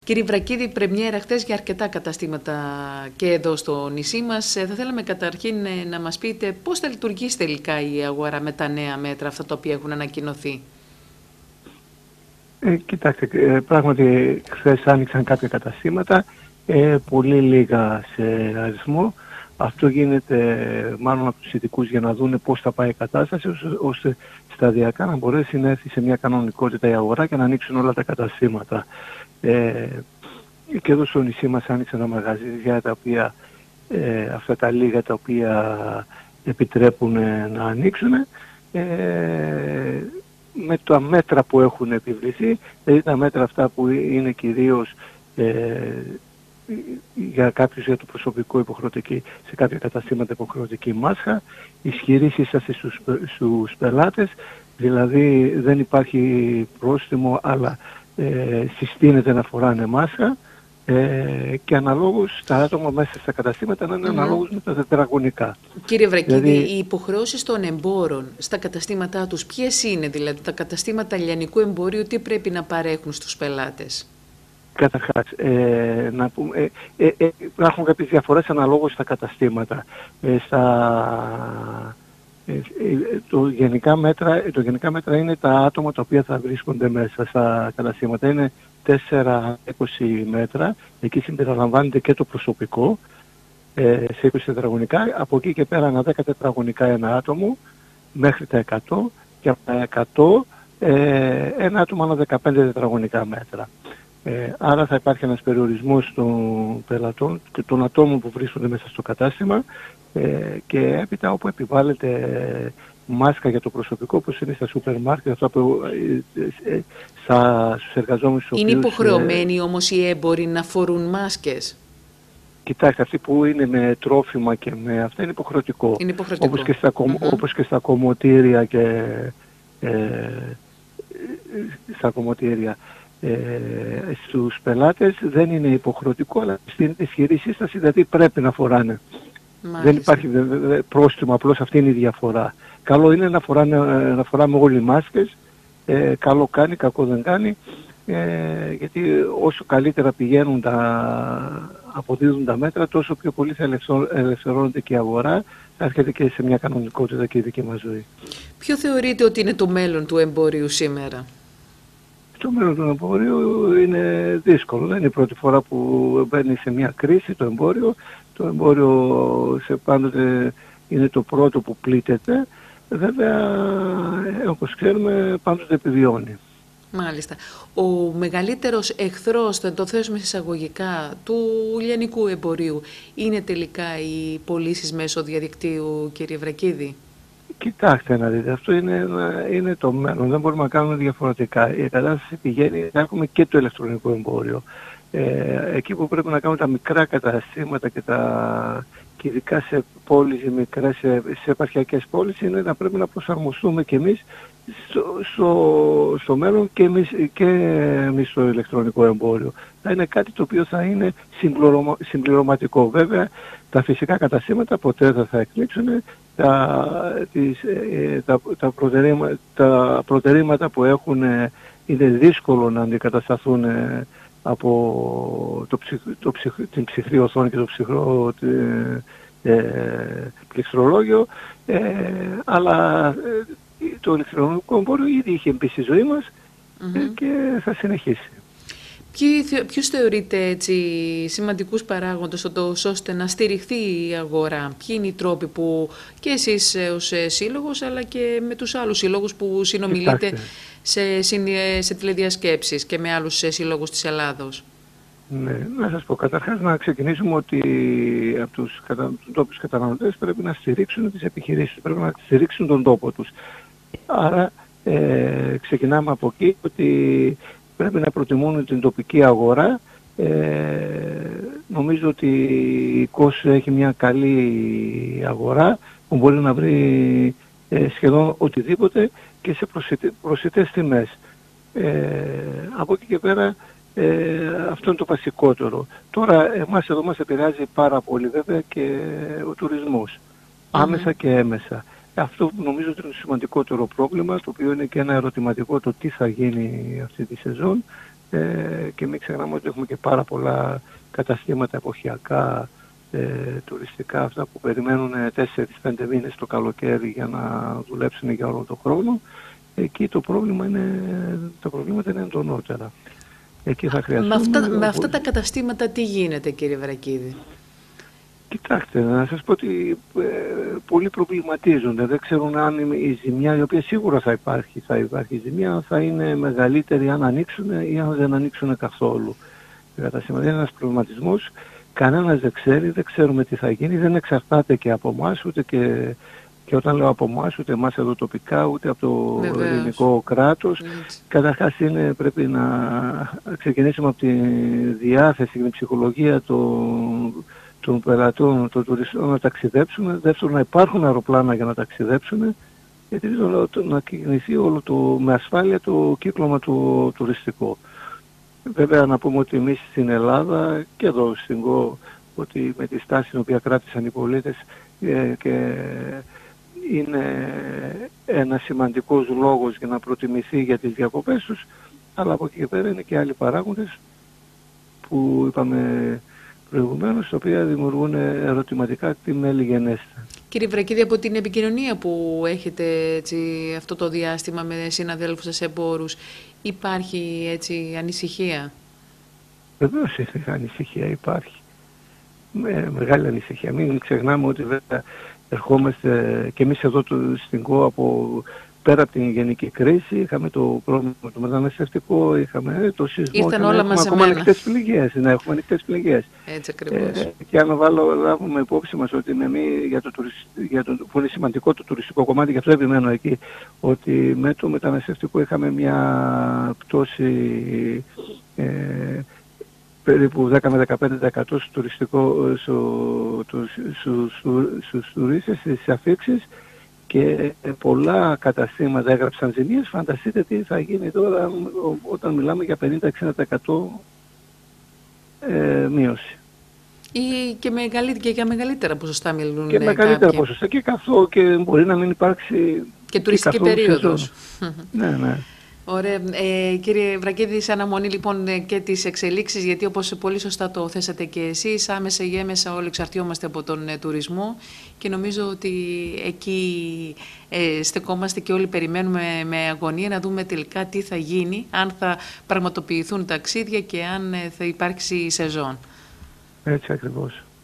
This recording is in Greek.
Κύριε Βρακίδη, πρεμιέρα χτες για αρκετά καταστήματα και εδώ στο νησί μας. Θα θέλαμε καταρχήν να μας πείτε πώς θα λειτουργήσει τελικά η αγορά με τα νέα μέτρα, αυτά τα οποία έχουν ανακοινωθεί. Κοιτάξτε, πράγματι χθες άνοιξαν κάποια καταστήματα, πολύ λίγα σε αριθμό. Αυτό γίνεται μάλλον από τους ειδικούς για να δούνε πώς θα πάει η κατάσταση, ώστε σταδιακά να μπορέσει να έρθει σε μια κανονικότητα η αγορά και να ανοίξουν όλα τα καταστήματα. Και εδώ στο νησί μας άνοιξαν τα μαγαζιά τα οποία, αυτά τα λίγα τα οποία επιτρέπουν να ανοίξουν, με τα μέτρα που έχουν επιβληθεί, δηλαδή τα μέτρα αυτά που είναι κυρίως για κάποιους, για το προσωπικό υποχρεωτική, σε κάποια καταστήματα υποχρεωτική μάσκα, ισχυρή σύσταση στους πελάτες, δηλαδή δεν υπάρχει πρόστιμο, αλλά συστήνεται να φοράνε μάσκα, και αναλόγως τα άτομα μέσα στα καταστήματα να είναι αναλόγως με τα τετραγωνικά. Κύριε Βρακίδη, δηλαδή, οι υποχρεώσεις των εμπόρων στα καταστήματά τους ποιες είναι, δηλαδή τα καταστήματα λιανικού εμπορίου τι πρέπει να παρέχουν στους πελάτες? Καταρχάς, να πούμε, υπάρχουν κάποιες διαφορές αναλόγως στα καταστήματα. Το γενικά μέτρα είναι τα άτομα τα οποία θα βρίσκονται μέσα στα καταστήματα. Είναι 4-20 μέτρα, εκεί συμπεριλαμβάνεται και το προσωπικό, σε 20 τετραγωνικά. Από εκεί και πέρα 10 τετραγωνικά ένα άτομο, μέχρι τα 100, και από τα 100 ένα άτομο ανά 15 τετραγωνικά μέτρα. Άρα θα υπάρχει ένας περιορισμός των πελατών και των ατόμων που βρίσκονται μέσα στο κατάστημα, και έπειτα όπου επιβάλλεται μάσκα για το προσωπικό, όπως είναι στα σούπερ μάρκετ, αυτά που στους εργαζόμενους. Είναι υποχρεωμένοι όμως οι έμποροι να φορούν μάσκες? Κοιτάξτε, αυτοί που είναι με τρόφιμα και με αυτά είναι υποχρεωτικό. Είναι υποχρεωτικό. Όπως και στα κομμωτήρια και στα κομμωτήρια. Στους πελάτες δεν είναι υποχρεωτικό, αλλά στην ισχυρή σύσταση, δηλαδή πρέπει να φοράνε. Μάλιστα. Δεν υπάρχει πρόστιμο, απλώς αυτή είναι η διαφορά. Καλό είναι να φοράμε όλοι μάσκες, καλό κάνει, κακό δεν κάνει, γιατί όσο καλύτερα πηγαίνουν αποδίδουν τα μέτρα, τόσο πιο πολύ θα ελευθερώνεται και η αγορά, θα έρχεται και σε μια κανονικότητα και η δική μας ζωή. Ποιο θεωρείτε ότι είναι το μέλλον του εμπορίου σήμερα? Το μέλλον του εμπορίου είναι δύσκολο. Δεν είναι η πρώτη φορά που μπαίνει σε μια κρίση το εμπόριο. Το εμπόριο πάντοτε είναι το πρώτο που πλήττεται. Βέβαια, όπως ξέρουμε, πάντοτε επιβιώνει. Μάλιστα. Ο μεγαλύτερος εχθρός, θα το θέσουμε εισαγωγικά, του λιανικού εμπορίου είναι τελικά οι πωλήσεις μέσω διαδικτύου, κύριε Βρακίδη? Κοιτάξτε να δείτε, αυτό είναι το μέλλον, δεν μπορούμε να κάνουμε διαφορετικά. Η κατάσταση πηγαίνει, έχουμε και το ηλεκτρονικό εμπόριο. Εκεί που πρέπει να κάνουμε τα μικρά καταστήματα και ειδικά σε πόλεις μικρές, σε επαρχιακές πόλεις, είναι να πρέπει να προσαρμοστούμε και εμείς στο μέλλον και εμείς στο ηλεκτρονικό εμπόριο. Θα είναι κάτι το οποίο θα είναι συμπληρωματικό. Βέβαια, τα φυσικά ποτέ δεν θα εκλείψουν. Τα προτερήματα που έχουν είναι δύσκολο να αντικατασταθούν από την ψυχρή οθόνη και το ψυχρό πληκτρολόγιο, αλλά το ηλεκτρονικό εμπόριο ήδη είχε μπει στη ζωή μας, και θα συνεχίσει. Ποιους θεωρείτε έτσι σημαντικούς παράγοντες ώστε να στηριχθεί η αγορά? Ποιοι είναι οι τρόποι που και εσείς ως σύλλογος, αλλά και με τους άλλους σύλλογους που συνομιλείτε σε τηλεδιασκέψεις και με άλλους συλλόγους της Ελλάδος? Ναι, να σας πω καταρχάς να ξεκινήσουμε ότι από τους τόπιους καταναλωτές πρέπει να στηρίξουν τις επιχειρήσεις, πρέπει να στηρίξουν τον τόπο τους. Άρα ξεκινάμε από εκεί ότι πρέπει να προτιμούν την τοπική αγορά. Νομίζω ότι η ΚΟΣ έχει μια καλή αγορά που μπορεί να βρει σχεδόν οτιδήποτε και σε προσιτές τιμές. Από εκεί και πέρα αυτό είναι το βασικότερο. Τώρα εμάς εδώ μας επηρεάζει πάρα πολύ βέβαια και ο τουρισμός, άμεσα και έμεσα. Αυτό νομίζω ότι είναι το σημαντικότερο πρόβλημα, το οποίο είναι και ένα ερωτηματικό, το τι θα γίνει αυτή τη σεζόν, και μην ξεχνάμε ότι έχουμε και πάρα πολλά καταστήματα εποχιακά, τουριστικά, αυτά που περιμένουν 4-5 μήνες το καλοκαίρι για να δουλέψουν για όλο τον χρόνο. Εκεί τα προβλήματα είναι εντονότερα. Εκεί θα χρειαστούμε... Με αυτά τα καταστήματα τι γίνεται, κύριε Βρακίδη? Κοιτάξτε, να σας πω ότι πολλοί προβληματίζονται. Δεν ξέρουν αν η ζημιά, η οποία σίγουρα θα υπάρχει ζημιά, θα είναι μεγαλύτερη αν ανοίξουν ή αν δεν ανοίξουν καθόλου. Είναι ένας προβληματισμός. Κανένας δεν ξέρει, δεν ξέρουμε τι θα γίνει, δεν εξαρτάται και από εμάς, ούτε και όταν λέω από εμάς, ούτε εμάς εδώ τοπικά, ούτε από το ελληνικό κράτος. Καταρχάς πρέπει να ξεκινήσουμε από τη διάθεση και την ψυχολογία των πελατών, των τουριστών να ταξιδέψουν. Δεύτερον, να υπάρχουν αεροπλάνα για να ταξιδέψουν. Και τρίτον, να κινηθεί με ασφάλεια το κύκλωμα του τουριστικό. Βέβαια να πούμε ότι εμείς στην Ελλάδα και εδώ στην ΚΟ, ότι με τη στάση την οποία κράτησαν οι πολίτες και είναι ένας σημαντικός λόγος για να προτιμηθεί για τις διακοπές τους, αλλά από εκεί και πέρα είναι και άλλοι παράγοντες που είπαμε προηγουμένως, τα οποία δημιουργούν ερωτηματικά τι μέλη γενέστε. Κύριε Βρακίδη, από την επικοινωνία που έχετε αυτό το διάστημα με συναδέλφους σας εμπόρους, υπάρχει ανησυχία? Βεβαίως ανησυχία υπάρχει. Μεγάλη ανησυχία. Μην ξεχνάμε ότι βέβαια ερχόμαστε και εμείς εδώ στην ΚΟ πέρα από την γενική κρίση, είχαμε το πρόβλημα το μεταναστευτικό, είχαμε το σεισμό. Ήρθαν όλα μαζεμένα. Έχουμε ανοιχτές πληγές. Έτσι ακριβώς. Και αν λάβουμε υπόψη μας ότι που είναι σημαντικό το τουριστικό κομμάτι, γι' αυτό επιμένω εκεί, ότι με το μεταναστευτικό είχαμε μια πτώση περίπου 10 με 15% στους τουρίστες, στις αφήξεις, και πολλά καταστήματα έγραψαν ζημίες. Φανταστείτε τι θα γίνει τώρα όταν μιλάμε για 50-60% μείωση. Ή και για μεγαλύτερα ποσοστά μιλούν. Και μεγαλύτερα ποσοστά και μπορεί να μην υπάρξει και τουριστική περίοδος. Ναι. Ωραία. Κύριε Βρακίδη, σε αναμονή λοιπόν και τις εξελίξεις, γιατί όπως πολύ σωστά το θέσατε και εσείς, άμεσα ή έμεσα όλοι εξαρτιόμαστε από τον τουρισμό και νομίζω ότι εκεί στεκόμαστε και όλοι περιμένουμε με αγωνία να δούμε τελικά τι θα γίνει, αν θα πραγματοποιηθούν ταξίδια και αν θα υπάρξει σεζόν. Έτσι ακριβώς.